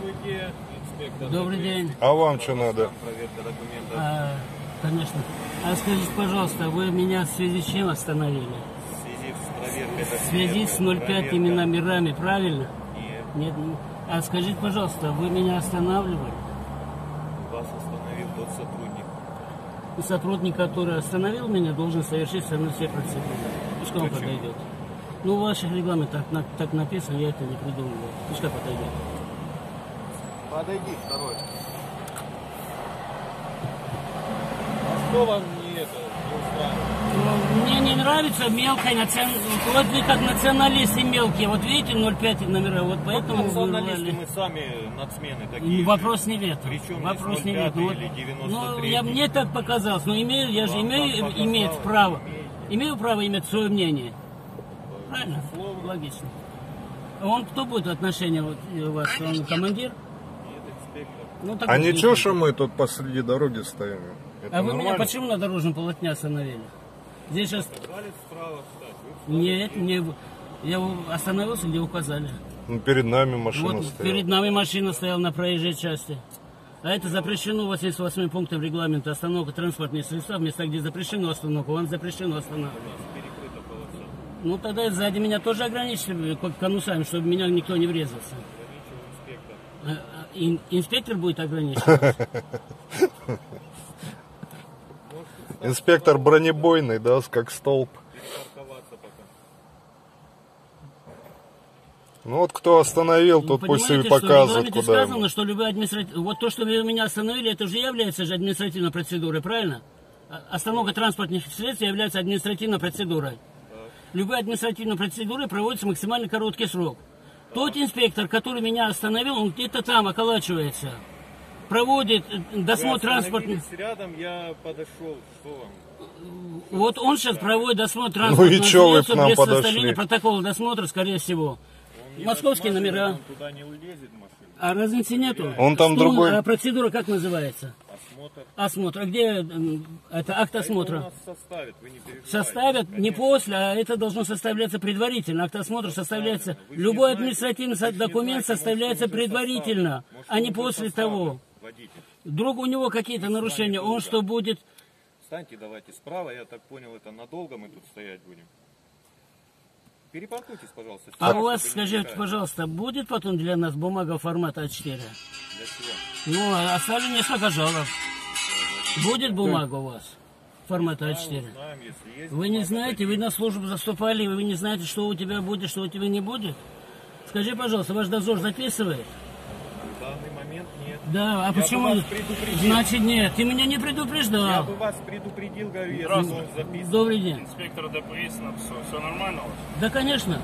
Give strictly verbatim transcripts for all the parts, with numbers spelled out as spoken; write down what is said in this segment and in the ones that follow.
Здравствуйте, инспектор. Добрый день. А вам что надо? Проверка документов. А, конечно. А скажите, пожалуйста, вы меня в связи с чем остановили? В связи с проверкой документов. В связи с ноль пятыми номерами, правильно? Нет. Нет. ну, А скажите, пожалуйста, вы меня останавливали? Вас остановил тот сотрудник. И сотрудник, который остановил меня, должен совершить со мной все процедуры. Пускай он Почему? подойдет. Ну, в ваших регламентах так, так написано, я это не придумываю. Пускай подойдет. Подойди, второй. А что вам не это не устраивает? Ну, мне не нравится мелкая национальность. Вот вы как националисты мелкие. Вот видите, ноль пять номера. Вот поэтому вы Националисты вырвали. мы сами нацмены такие. Вопрос не в этом. Причем Вопрос здесь не в этом. ноль Вот, пять или девяносто ну, три? я, мне так показалось. Но имею, я же Вам имею так показалось, иметь право. имеете. Имею право иметь свое мнение. Правильно? Безусловно. Логично. А он кто будет в отношении вот, у вас? Он командир? Нет, инспектор. Ну, так А вот, ничего, не- что мы тут посреди дороги стоим? Это А вы меня нормально? почему на дорожном полотне остановили? Здесь сейчас... Брали справа встать. Вы встали. Нет, мне... Я остановился, где указали. Ну, перед нами машина Вот стояла. перед нами машина стояла на проезжей части. А это запрещено восемьдесят восьмым пунктом регламента. Остановка транспортных средств, места, где запрещено остановка, вам запрещено останавливать. Перекрыта полоса. Ну тогда сзади меня тоже ограничили как конусами, чтобы в меня никто не врезался. Ограничил инспектор. А, а, ин- инспектор будет ограничивать. Инспектор бронебойный, да, как столб. Парковаться пока. Ну вот кто остановил, Вы тот пусть и понимаете, что в показывает, регламенте куда сказано, ему. что любая административная... Вот то, что вы меня остановили, это же является же административной процедурой, правильно? А- Остановка транспортных средств является административной процедурой. Любая административная процедура проводится максимально короткий срок. Тот инспектор, который меня остановил, он где-то там околачивается. Проводит э, досмотр Вы транспортных... остановились рядом, я подошел. Что вам? Вот он сейчас проводит досмотр Ну и транспортных чё вы средств к нам без подошли? составления протокола досмотра, скорее всего. Он не Московские досматривает, номера. Он туда не улезет машина. А разницы нету. Он там Что, другой. А процедура как называется? Осмотр. Осмотр. А где м, это акт Это у осмотра? нас составит, вы не переживайте. Составят не Конечно. после, а это должно составляться предварительно. Акт осмотра составляется. Вы же Любой не знаете- административный вы же не документ знаете, может, составляется он уже предварительно, составлен. Может, а не он уже после составлен, того. Водитель. Вдруг у него какие-то нарушения, он что будет? Встаньте, давайте справа. Я так понял, это надолго мы тут стоять будем. Перепаркуйтесь, пожалуйста. А сюда, у вас, чтобы не скажите, мешать. пожалуйста, будет потом для нас бумага формата А четыре? Для чего? Ну, а оставили несколько жалоб. Будет бумага у вас формата А четыре? Знаем, если есть. Вы не бумага, знаете, дадим. вы на службу заступали, вы не знаете, что у тебя будет, что у тебя не будет? Скажи, пожалуйста, ваш дозор записывает? В данный момент нет. Да, а Я бы почему? вас предупредил. Значит, нет, ты меня не Я предупреждал. бы вас предупредил, говорю, если Здравствуйте. он записан. Добрый день. Инспектор ДПС, на все, все нормально у вас? Да, конечно.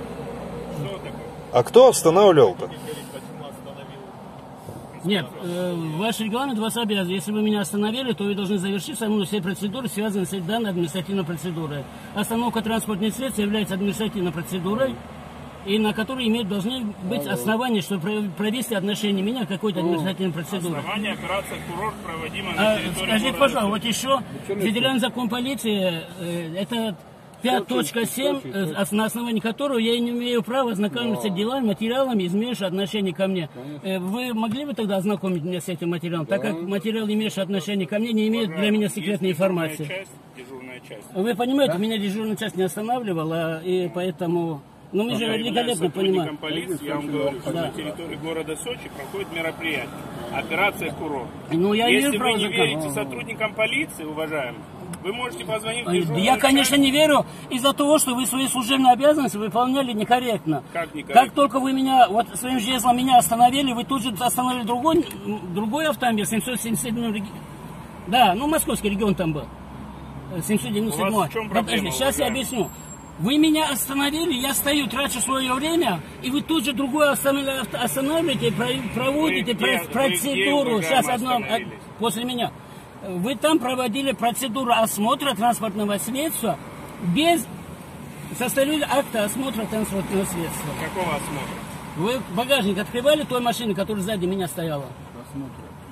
Что такое? А кто останавливал-то? Говорит, почему остановил? Нет, э, ваш регламент вас обязывает. Если вы меня остановили, то вы должны завершить со мной все процедуры, связанные с данной административной процедурой. Остановка транспортных средств является административной процедурой, и на которой имеют, должны быть основания, чтобы провести отношение меня к какой-то административной процедуре. Основание операции «Курорт», проводимая А, на территории скажите, города пожалуйста, вот еще федеральный закон полиции, э, это пять точка семь, э, ос- на основании которого я не имею права ознакомиться с делами, материалами, имеющими отношение ко мне. Э, Вы могли бы тогда ознакомить меня с этим материалом, так как материал, имеющий отношение ко мне, не имеет для меня секретной Есть дежурная информации? часть, дежурная часть. Вы понимаете, меня дежурная часть не останавливала, и поэтому... Ну, мы же Я являюсь великолепно сотрудником понимаем. полиции, я вам говорю, что Да. на территории города Сочи проходит мероприятие. Операция «Курорт». Ну, я Если имею вы право не заказывать. верите сотрудникам полиции, уважаемые, вы можете позвонить в Да дежурную я, конечно, часть. не верю из-за того, что вы свои служебные обязанности выполняли некорректно. Как некорректно? Как только вы меня, вот своим жезлом меня остановили, вы тут же остановили другой, другой автомобиль, семьсот семьдесят седьмой регион. Да, ну, московский регион там был. семьсот девяносто седьмой. У вас в чем проблема, Подожди, сейчас я уважаемый? объясню. Вы меня остановили, я стою, трачу свое время, и вы тут же другое останавливаете, останавливаете, про- проводите Вы где- про- вы где, процедуру. уважаемый, Сейчас одно, остановились? после меня. Вы там проводили процедуру осмотра транспортного средства без составили акта осмотра транспортного средства. Какого осмотра? Вы багажник открывали той машины, которая сзади меня стояла?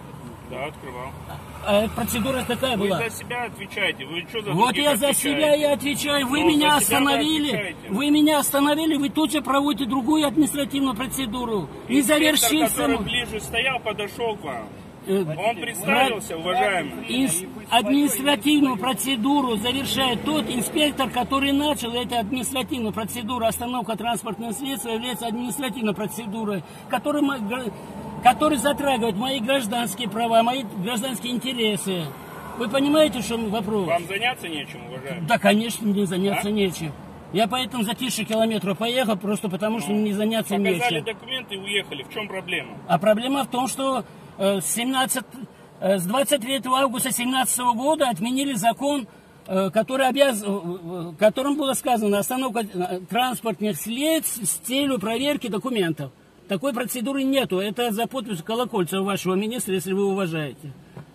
Да, открывал. А процедура какая Вы была? за себя отвечаете. Вы что за Вот других я за отвечаете? себя и отвечаю. Вы Ну, меня за себя вы остановили. отвечаете. Вы меня остановили, вы тут же проводите другую административную процедуру. Не Инспектор, завершив который саму. ближе стоял, подошел к вам. Э, Он представился, уважаемый. Инс- административную процедуру завершает тот инспектор, который начал эту административную процедуру. Остановка транспортного средства является административной процедурой, которая, мо- гра- которая затрагивает мои гражданские права, мои гражданские интересы. Вы понимаете, в чем вопрос? Вам заняться нечем, уважаемый. Да, конечно, не заняться А? нечем. Я поэтому за тысячу километров поехал, просто потому что не заняться Показали нечем. документы и уехали. В чем проблема? А проблема в том, что э, с, семнадцатого, э, с двадцать третьего августа две тысячи семнадцатого года отменили закон, э, который обяз... э, в котором было сказано остановка э, транспортных средств с целью проверки документов. Такой процедуры нету. Это за подписью Колокольцева, вашего министра, если вы уважаете.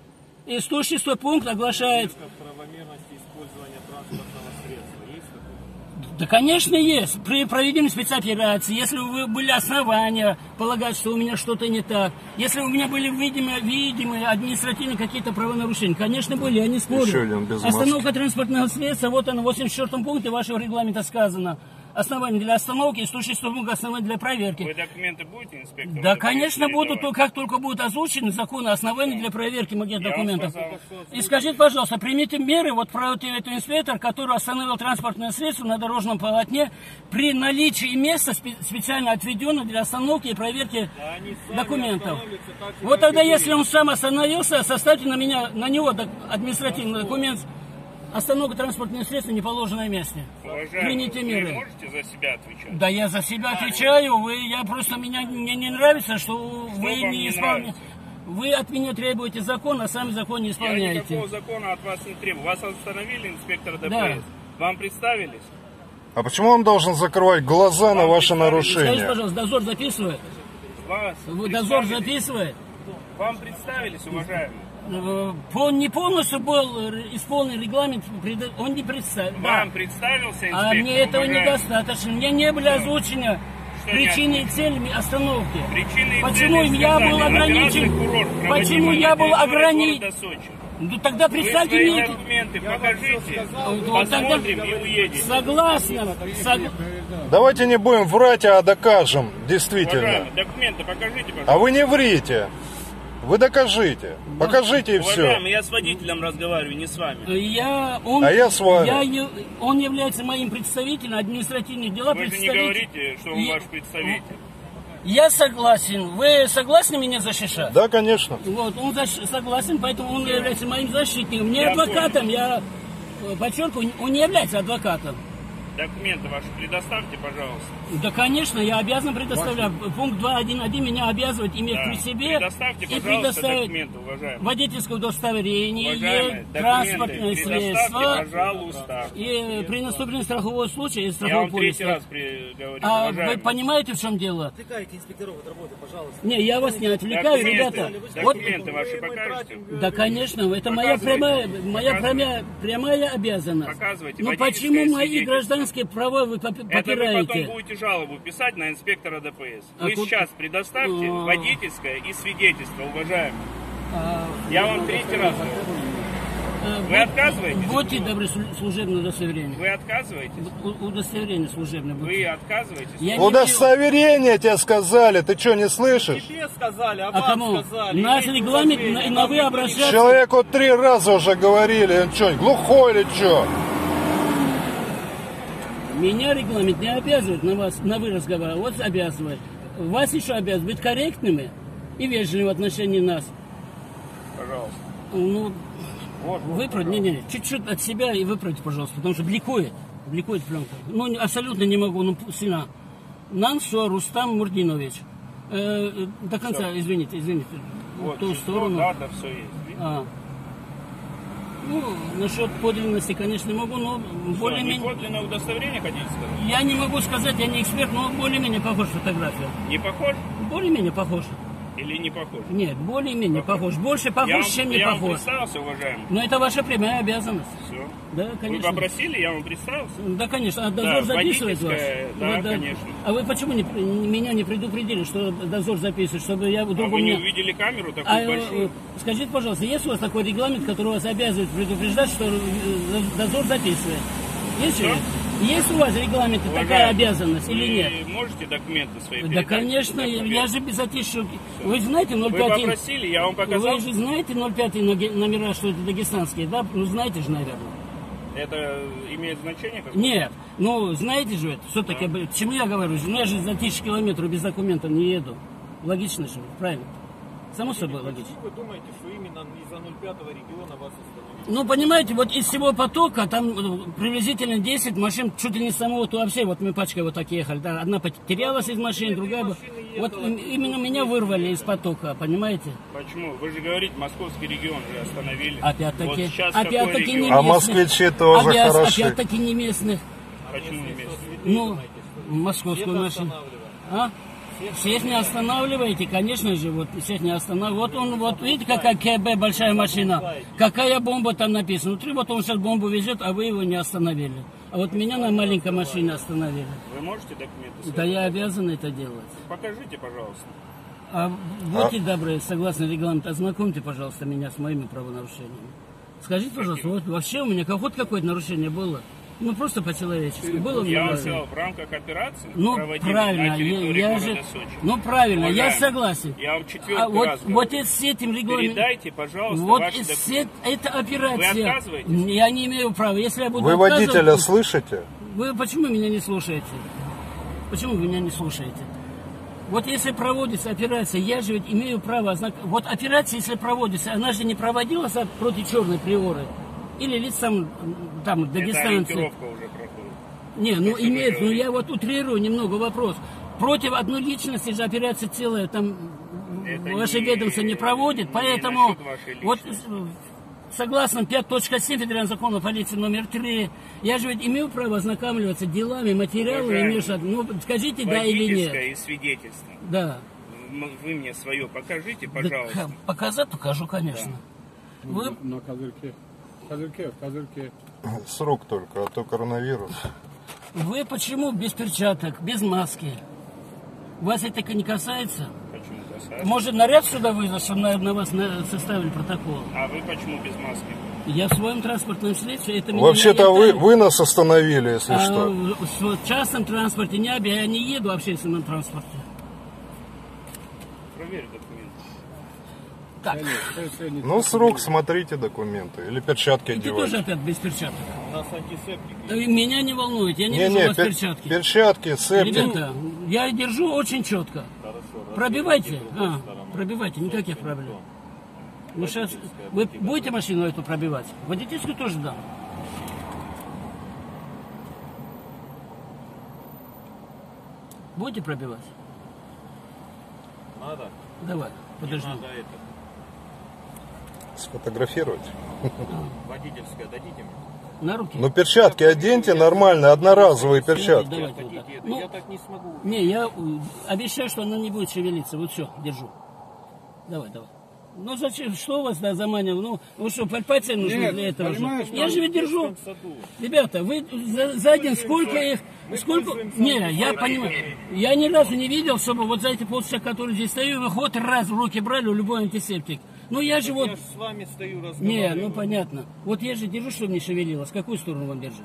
И сто шестой пункт оглашает... Правомерности использования транспортного средства есть такое? Да, конечно, есть. При проведении спецоперации, если вы были основания полагать, что у меня что-то не так, если у меня были видимые, видимые административные какие-то правонарушения, конечно, были, я не спорю. Еще один без маски. Остановка транспортного средства, вот оно, в восемьдесят четвёртом пункте вашего регламента сказано. Основание для остановки и сто шестой пункт основание для проверки. Вы документы будете, инспектор? Да, ДПС конечно, буду, передавать? то, как только будут озвучены законы основания для проверки моих Я вам документов. сказал. И скажите, пожалуйста, примите меры вот против этого инспектора, который остановил транспортное средство на дорожном полотне при наличии места спе- специально отведенного для остановки и проверки Да они сами документов. останавливаются так же, Вот как тогда, и вы. если он сам остановился, составьте на меня, на него док- административный документ. Остановка транспортного средства в неположенном месте. Уважаемый, Примите вы меры. можете за себя отвечать? Да я за себя отвечаю, вы, я просто, меня, мне не нравится, что вы вам не не исполняете. нравится? Вы от меня требуете закон, а сами закон не Я исполняете. никакого закона от вас не требую. Вас остановили, инспектор ДПС. Да. Вам представились? А почему он должен закрывать глаза на Вам ваши представили? Скажите, нарушения? пожалуйста, дозор записывает? Вас Вы дозор представились? записывает? Вам представились, уважаемый? Э, по- Не полностью был э, исполнен регламент, преда- он не представил. Вам представился инспектор? А мне этого уважаемый? недостаточно. Мне не были озвучены Что причины не и цели остановки. Причины и Почему цели я сказали. был Операция ограничен? «Курорт», Почему проводимая я на был территории ограничен? города Сочи. Ну тогда Вы представьте свои мне... документы покажите, Вот тогда- посмотрим и уедете. Согласна. Сог- Давайте не будем врать, а докажем, действительно. Уважаемый, документы покажите, А пожалуйста. вы не врите. Вы докажите. Покажите и все. Уважаемый, я с водителем разговариваю, не с вами. Я, он, А я с вами. я е- он является моим представителем административных дел. Вы же не говорите, что он Я- ваш представитель. Я согласен. Вы согласны меня защищать? Да, конечно. Вот, он защ- согласен, поэтому он является моим защитником. Не Я адвокатом, я э, подчеркиваю, он не является адвокатом. Документы ваши предоставьте, пожалуйста. Да, конечно, я обязан предоставлять. Пункт два точка один точка один меня обязывает иметь Да. при себе Предоставьте, и пожалуйста, предоставить документы, уважаемый. водительское удостоверение, Уважаемые, транспортное документы предоставьте, средство пожалуйста. и при наступлении страхового случая и Я страхового вам третий полиса. раз при- говорю, А уважаемый. вы понимаете, в чем дело? Отвлекайте инспекторов от работы, пожалуйста. Не, я вас не отвлекаю, Документы, ребята. Вот, документы ваши покажете. да, конечно, это моя Показывайте. прямая, моя Показывайте. прямая, прямая обязанность. Показывайте. Но Водительское почему мои свидетельство. гражданские права вы поп- Это вы потом попираете? будете жалобу писать на инспектора ДПС. А Вы тут- сейчас предоставьте А. водительское и свидетельство, уважаемый. А, Я вам третий раз говорю. э, Вы будь- отказываетесь? Будьте добры, слу- служебное удостоверение. Вы отказываетесь? У- Удостоверение служебное. будьте. Вы отказываетесь? Я не Удостоверение тебе сказали, ты что, не слышишь? Тебе сказали, а, А вам кому? сказали. Наш имейте регламент, уважение, на- на вам вы никто не обращаться. Человеку три раза уже говорили, он что, глухой или что? Меня регламент не обязывает на вас, на вы разговаривать, вот обязывает. Вас еще обязывает быть корректными и вежливыми в отношении нас. Пожалуйста. Ну, Вот, вот, выправить, не, не, чуть-чуть от себя и выправьте, пожалуйста, потому что бликует, бликует пленка. Ну, не- абсолютно не могу, ну, сильно. Нансо Рустам Мурдинович. Э, э, до конца, извините, извините. Вот, в ту число, сторону. дата, все есть. Видите? А. Ну, насчет подлинности, конечно, не могу, но Что, более-менее... неподлинное удостоверение хотите сказать? Я не могу сказать, я не эксперт, но более-менее похож фотография. Не похож? Более-менее похож. Или не похож? Нет, более-менее похож. Больше Я, похож, вам- чем не я вам похож. представился, уважаемый. Но это ваша прямая обязанность. Все. Да, Вы конечно. попросили, я вам представился. Да, конечно. А Да, дозор записывает вас? водительская, да, Вот, конечно. А вы почему не, меня не предупредили, что дозор записывает, чтобы я вдруг А у вы не меня... увидели камеру такую А, э, большую? скажите, пожалуйста, есть у вас такой регламент, который вас обязывает предупреждать, что э, дозор записывает? Есть Что? ли? Есть у вас регламент, такая Уважаемый, обязанность вы или нет? можете документы свои Да, передать? конечно, я, Документы. я же без затишья. Вы знаете ноль Вы пять... попросили, я вам показал. Вы же знаете ноль пять номера, что это дагестанские, да? Ну, знаете же, наверное. Это имеет значение? Какое? Нет, ну, знаете же это, что таки, к чему я говорю? Ну, я же за тысячу километров без документов не еду. Логично же, правильно? Само собой логично. Вы думаете, что именно из-за ноль пятого региона вас остановили? Ну, понимаете, вот из всего потока, там э, приблизительно десять машин, чуть ли не самого, то вообще, вот мы пачкой вот так ехали, да, одна потерялась из машин, другая бы... Вот им- именно меня вырвали из потока, понимаете? Почему? Вы же говорите, московский регион же остановили. Опять-таки, Вот сейчас какой опять-таки не регион? А местных. москвичи тоже Опять- хороши. Опять-таки не местных. Почему не местный? Ну, московскую машину. А? Всех не останавливаете, конечно же, вот всех не останавливаете. Вот он, вот видите, какая КБ большая машина, какая бомба там написана. Внутри вот он сейчас бомбу везет, а вы его не остановили. А вот меня на маленькой машине остановили. Вы можете документы свои? Да я обязан это делать. Покажите, пожалуйста. А будьте добры, согласно регламенту, ознакомьте, пожалуйста, меня с моими правонарушениями. Скажите, пожалуйста, вот вообще у меня хоть какое-то нарушение было? Ну, просто по-человечески. Было у меня Я вам нарушение? сказал, в рамках операции, Ну, проводимой правильно, на территории я, я города же, Сочи. ну, правильно, я Уважаемый, согласен. Я вам четвертый А вот, раз вот говорю. и с этим регламентом, Передайте, пожалуйста, вот ваши и с документы. эт- эта операция, Вы отказываетесь? я не имею права. Если я буду Вы водителя отказываться- слышите? Вы почему меня не слушаете? Почему вы меня не слушаете? Вот если проводится операция, я же ведь имею право ознак... Вот операция, если проводится, она же не проводилась от- против черной приоры. Или лиц там, там Это дагестанцы. ориентировка уже проходит. Не, ну что вы имеет, ну говорите. я вот утрирую немного вопрос. Против одной личности же операция целая, там Это ваше не- ведомство не проводит, не поэтому насчет вашей вот личности. э, согласно пять точка семь Федерального закона полиции номер три, я же ведь имею право ознакомливаться делами, материалами, Уважаемый, имею шаг- ну скажите да или Водительское нет. и свидетельство. Да. М- Вы мне свое покажите, Да, пожалуйста. ка- показать покажу, конечно. Вы, На козырьке. Козырьке, козырьке. Срок только, а то коронавирус. вы почему без перчаток, без маски? Вас это не касается? Почему касается? Может, наряд сюда вызвать, чтобы на, на вас на- составили протокол? А вы почему без маски? Я в своем транспортном средстве, это меня Вообще-то не вы, оставит. вы нас остановили, если А что. в, в частном транспорте не оби- я не еду в общественном транспорте. Проверь документы. Так, Ну, срок, смотрите документы. Или перчатки и ты тоже одевайте. опять без перчаток. У нас антисептик. Э, Меня не волнует, я не, вижу у Не-не, вас пер- перчатки. перчатки, септик. Ребята, я держу очень четко. Хорошо. Пробивайте. разверните другой А, стороной. пробивайте, никаких проблем. Ну, сейчас вы будете машину эту пробивать? Водительскую тоже дам. Будете пробивать? Надо. Давай, подожди. Надо это. Сфотографировать. Водительское дадите мне? На руки? Ну, перчатки оденьте нормально, одноразовые перчатки. Давайте вот так. Хотите это? Ну, Я так не смогу. не, я э, обещаю, что она не будет шевелиться. Вот все, держу. Давай, давай. Ну зачем, что у вас да, заманивал? Ну, вы что, пальпация нужна Нет, для этого же? понимаешь, Я же ведь держу. В саду. Ребята, вы за, за день сколько их, сколько... Не, я понимаю, я ни разу не видел, чтобы вот за эти полчаса, которые здесь стою, вы хоть раз в руки брали любой антисептик. Ну я же вот... Я ж с вами стою, Не, разговариваю. ну понятно. Вот я же держу, чтобы не шевелилось. Какую сторону вам держать?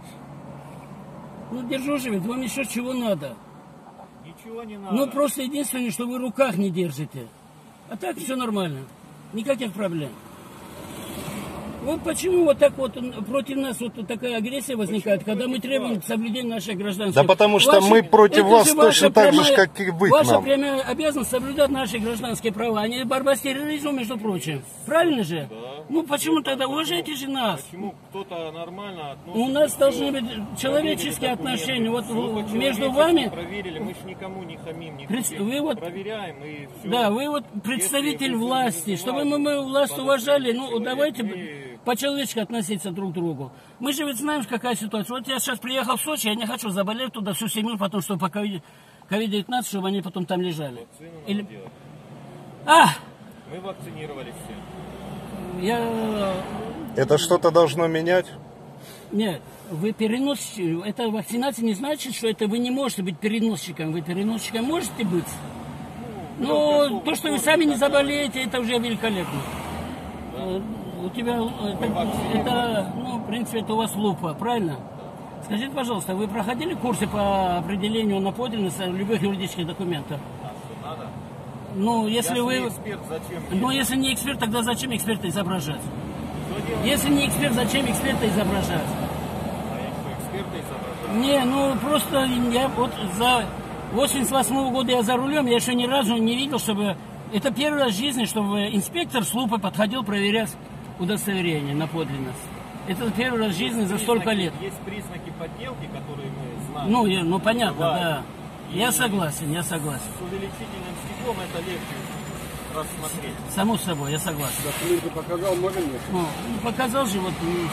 Ну держу же, ведь вам еще чего надо. Ничего не надо. Ну просто единственное, что вы в руках не держите. А так все нормально. Никаких проблем. Вот почему вот так вот против нас вот такая агрессия возникает, когда мы требуем соблюдения наших гражданских. Да потому что мы против это вас же ваша точно так же, прямая- как и вы к Ваша нам. прямая обязанность соблюдать наши гражданские права, а не борьба с терроризмом, между прочим. Правильно же? Ну почему тогда уважайте же нас? Почему кто-то нормально относится? У нас всё, должны быть проверили человеческие документы, отношения. Вот всё в- по-человечески между вами, проверили, мы ж никому не хамим, не Пред- хотим. вы вот- проверяем и все. да, вы вот представитель власти, чтобы мы, мы власть уважали, ну давайте по-человечески относиться друг к другу. Мы же ведь знаем, какая ситуация. Вот я сейчас приехал в Сочи, я не хочу заболеть туда всю семью, потом что по ковид девятнадцать, чтобы они потом там лежали. Или... А, Мы вакцинировались все. я... Это что-то должно менять? Нет, вы переносчик. Это вакцинация не значит, что это вы не можете быть переносчиком. Вы переносчиком можете быть. Но то, что вы сами не заболеете, это уже великолепно. Э, У тебя это, это, ну, в принципе, это у вас лупа, правильно? Скажите, пожалуйста, вы проходили курсы по определению на подлинность любых юридических документов? Надо. Ну, если Я вы... не эксперт, зачем? Ну, если не эксперт, тогда зачем эксперта изображать? Что делать? Если не эксперт, зачем эксперта изображать? А я что, эксперта изображаю? Не, ну просто я вот за восемьдесят восьмого года я за рулем, я еще ни разу не видел, чтобы... Это первый раз в жизни, чтобы инспектор с лупой подходил проверять удостоверение на подлинность. Это первый раз в жизни за столько лет. Есть признаки подделки, которые мы знаем. Ну, я- ну понятно, Бывает. да. Я согласен, я согласен. С увеличительным стеклом это легче рассмотреть. Само собой, я согласен. Документы показал, можем ли? Ну, ну, показал же вот... ну,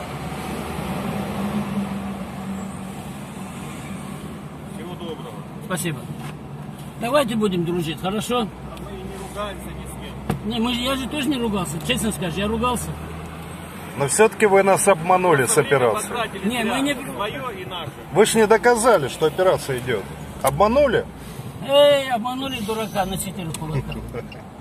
Всего доброго. Спасибо. Давайте будем дружить, хорошо? А мы и не ругаемся ни с кем. Не, мы, же- я же тоже не ругался, честно скажу, я ругался. Но все-таки вы нас обманули с Время операцией. потратили Не, зря. мы не- Свое и наше. Вы же не доказали, что операция идет. Обманули? Эй, обманули дурака, носителя кулака.